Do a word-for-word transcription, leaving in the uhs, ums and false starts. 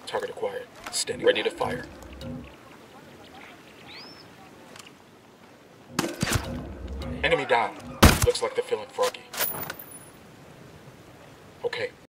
Target acquired. Standing ready to fire. Enemy down. Looks like they're feeling froggy. Okay,